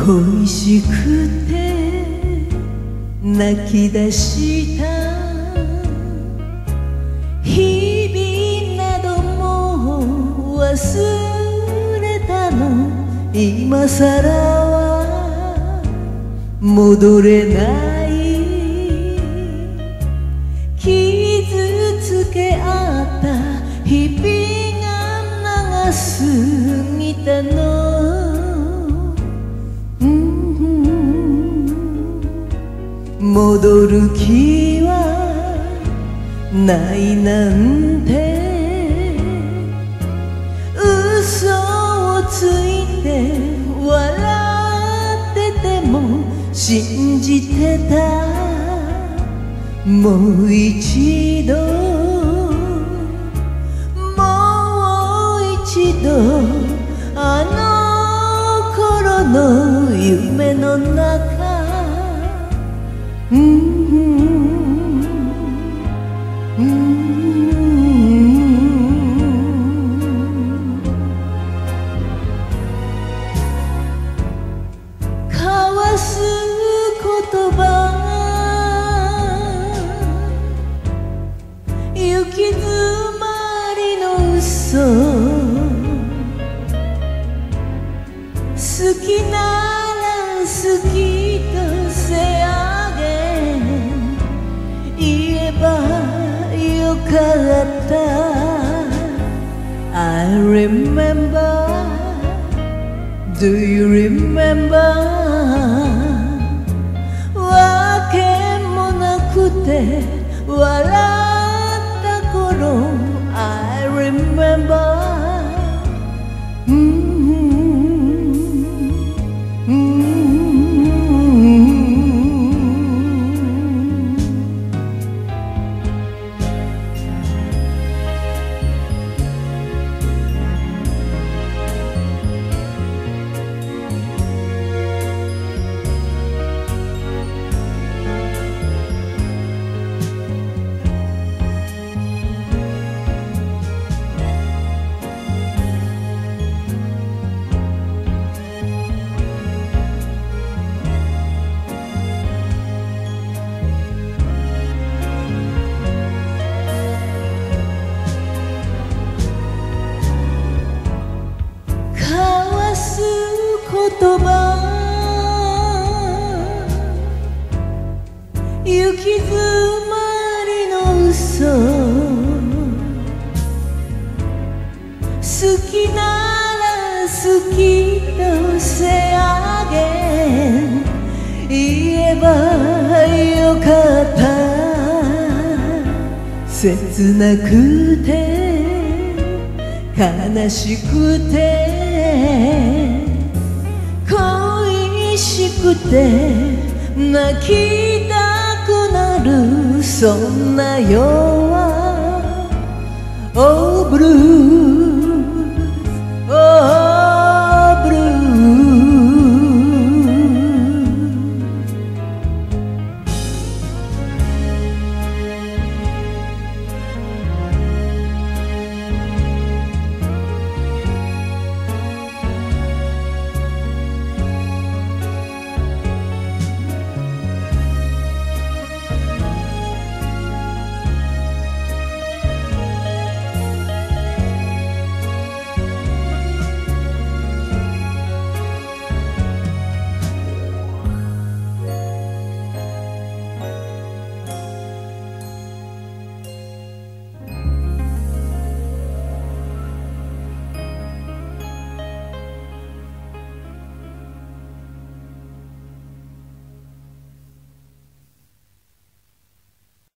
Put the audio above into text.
恋しくて泣き出した日々なども忘れたの。今さらは戻れない。傷つけ合った日々が長すぎたの。戻る気はないなんて嘘をついて笑ってても信じてた。もう一度もう一度あの頃の夢の中交わす言葉行き詰まりの嘘好きなら好きとせ言えばよかった。 I remember Do you remember わけもなくて笑った頃 I remember言葉行き詰まりの嘘好きなら好きとせあげ言えばよかった。切なくて悲しくて恋しくて泣きたくなるそんな夜は Oh blue